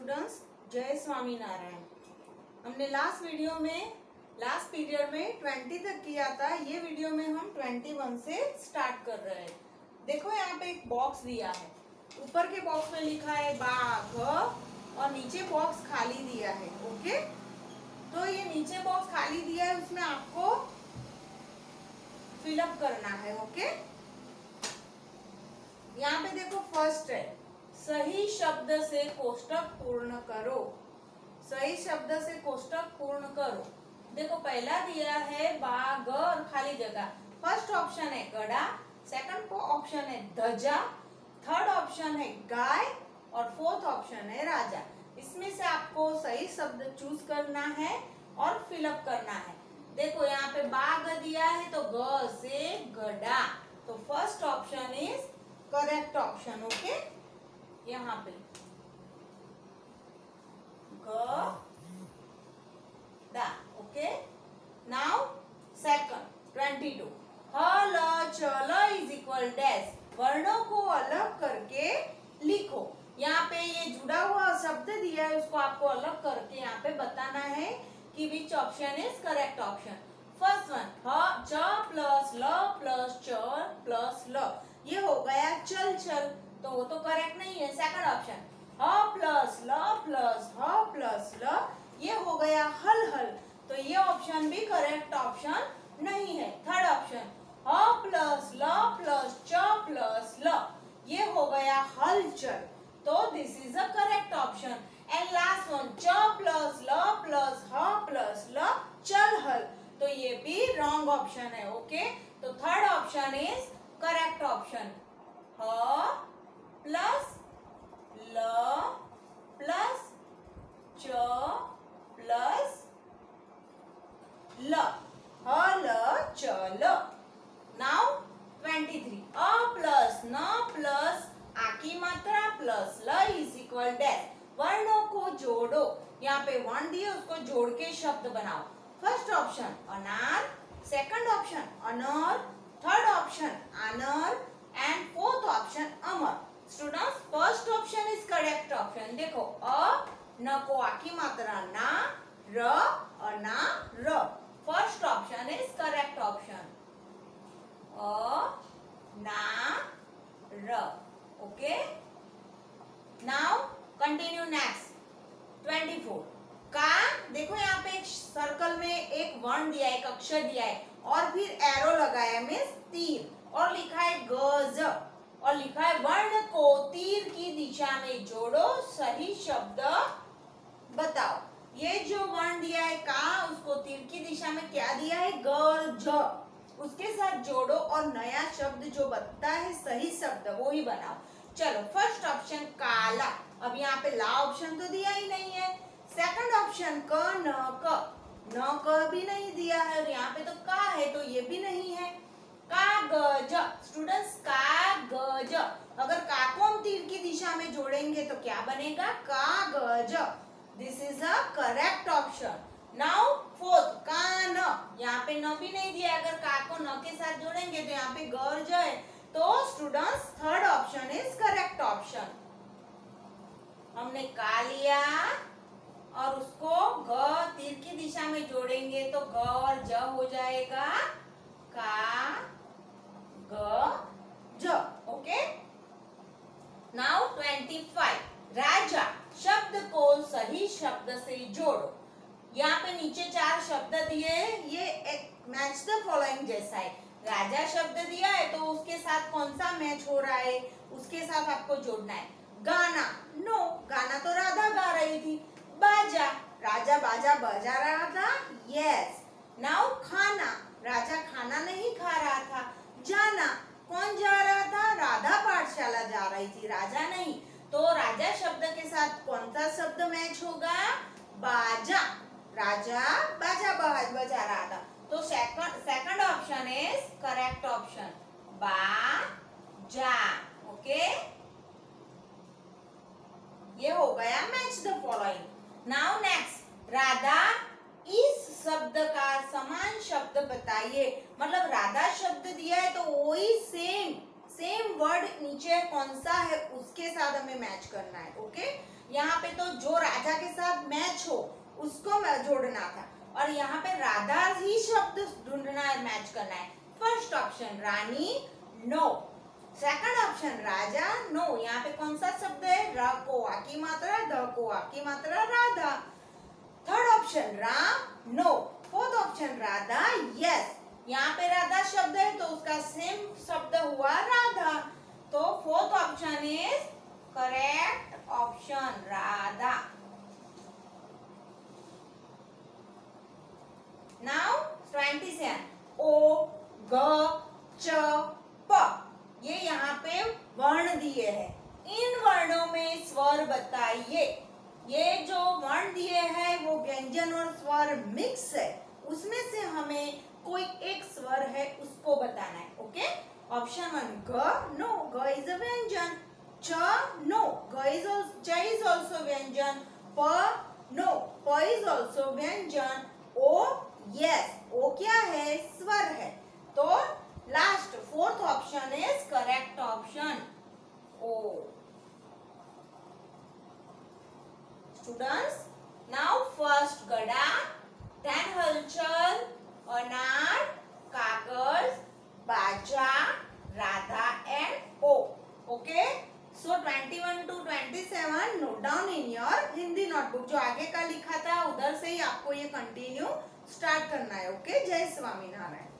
Students, जय स्वामीनारायण। हमने last period में 20 तक किया था। ये वीडियो में हम 21 से स्टार्ट कर रहे हैं। देखो यहाँ पे एक बॉक्स दिया है। ऊपर के बॉक्स में लिखा है बाघ और नीचे बॉक्स खाली दिया है। ओके, तो ये नीचे बॉक्स खाली दिया है, उसमें आपको फिलअप करना है। ओके, यहाँ पे देखो फर्स्ट है, सही शब्द से कोष्टक पूर्ण करो। सही शब्द से कोष्टक पूर्ण करो। देखो पहला दिया है बाघ और खाली जगह। फर्स्ट ऑप्शन है घड़ा, सेकंड ऑप्शन है ध्वजा, थर्ड ऑप्शन है गाय और फोर्थ ऑप्शन है राजा। इसमें से आपको सही शब्द चूज करना है और फिलअप करना है। देखो यहाँ पे बाघ दिया है तो ग से घड़ा, तो first option is correct option. Okay, यहाँ पे ग। ओके, नाउ सेकंड 22 हल चल इज इक्वल डैश। वर्णों को अलग करके लिखो। यहाँ पे ये जुड़ा हुआ शब्द दिया है, उसको आपको अलग करके यहाँ पे बताना है कि which option is correct option. First one च प्लस ल प्लस च प्लस ल, ये हो गया चल चल, तो वो तो करेक्ट नहीं है। सेकंड ऑप्शन ह प्लस ल प्लस ह प्लस ल, ये हो गया हल हल, तो ये ऑप्शन भी करेक्ट ऑप्शन नहीं है। थर्ड ऑप्शन ह प्लस ल प्लस च प्लस ल, ये हो गया हलचल, तो this is a correct option. And last one च प्लस ल प्लस ह प्लस ल चल हल, तो ये भी रॉन्ग ऑप्शन है। ओके, तो third option is correct option. ह प्लस ल प्लस च प्लस ल, हल चल। नाउ 23 अ प्लस न प्लस आ की मात्रा प्लस ल इज इक्वल डैश। वर्णों को जोड़ो। यहाँ पे वन दिए, उसको जोड़ के शब्द बनाओ। फर्स्ट ऑप्शन अनार, सेकंड ऑप्शन अनर, थर्ड ऑप्शन आनर एंड फोर्थ ऑप्शन अमर। Students, first option is correct option. देखो अ न को आ की मात्रा ना, र अना र, first option is correct option. अ ना र। ओके, नाउ कंटिन्यू नेक्स्ट 24 का। देखो यहाँ पे एक सर्कल में एक वर्ण दिया है, एक अक्षर दिया है और फिर एरो लगाया मीन्स तीर, और लिखा है गज और लिखा है वर्ण को तीर की दिशा में जोड़ो, सही शब्द बताओ। ये जो वर्ण दिया है का, उसको तीर की दिशा में क्या दिया है, गज, उसके साथ जोड़ो और नया शब्द जो बनता है सही शब्द वो ही बनाओ। चलो, फर्स्ट ऑप्शन काला। अब यहाँ पे ला ऑप्शन तो दिया ही नहीं है। सेकंड ऑप्शन क न क भी नहीं दिया है और यहाँ पे तो का है, तो ये भी नहीं है। कागज। स्टूडेंट्स, कागज, अगर का को हम तीर की दिशा में जोड़ेंगे तो क्या बनेगा, कागज। This is a correct option. Now fourth कान, यहाँ पे न भी नहीं दिया, अगर का को न के साथ जोड़ेंगे तो यहाँ पे गर्ज है, तो students third option is correct option. हमने का लिया और उसको ग तीर की दिशा में जोड़ेंगे तो ग और ज हो जाएगा, का ग ज। ओके, नाउ 25 राजा। शब्द को सही शब्द से जोड़ो। यहाँ पे नीचे 4 शब्द दिए, ये एक मैच द फॉलोइंग जैसा है। राजा शब्द दिया है तो उसके साथ कौन सा मैच हो रहा है, उसके साथ आपको जोड़ना है। गाना, नो, गाना तो राधा गा रही थी। बाजा, राजा बाजा बजा रहा था। यस। नाउ खाना, राजा खाना नहीं खा रहा था। जाना, कौन जा रहा था, राधा पाठशाला जा रही थी, राजा नहीं। तो राजा शब्द के साथ कौन सा शब्द मैच होगा, बाजा, राजा बाजा बजा रहा था, तो second option is correct option, बाजा। ओके, ये हो गया match the following. Now next, Radha इस शब्द का समान शब्द बताइए। मतलब राधा शब्द दिया है तो वही सेम वर्ड नीचे कौन सा है उसके साथ हमें मैच करना है। ओके, यहाँ पे तो जो राजा के साथ मैच हो उसको जोड़ना था, और यहाँ पे राधा ही शब्द ढूंढना है, मैच करना है। फर्स्ट ऑप्शन रानी, नो। सेकंड ऑप्शन राजा, नो। यहाँ पे कौन सा शब्द है? र को आ की मात्रा, द को आ की मात्रा, Radha. Third option Ram, no. Fourth option Radha, yes. यहाँ पे राधा शब्द है तो उसका सेम शब्द हुआ राधा, तो fourth option is correct option, Radha. Now 27, ओ, ग, च, प, ये यहाँ पे वर्ण दिए हैं। इन वर्णों में स्वर बताइए। ये जो वर्ण दिए हैं वो व्यंजन और स्वर मिक्स है, उसमें से हमें कोई एक स्वर है उसको बताना है। ओके, ऑप्शन 1 ग, नो, ग इज अ व्यंजन। च, नो, च इज ऑल्सो व्यंजन। प, नो, प इज ऑल्सो व्यंजन। ओ, यस, ओ क्या है? स्वर है। तो last fourth option is correct option, ओ। स्टूडेंट्स, नाउ फर्स्ट गड़ा, then हलचल, अनार, कागज, बाजा, राधा एंड ओ। Okay, so 21 to 27 note down in your Hindi notebook. जो आगे का लिखा था उधर से ही आपको ये कंटिन्यू स्टार्ट करना है। ओके, जय स्वामीनारायण।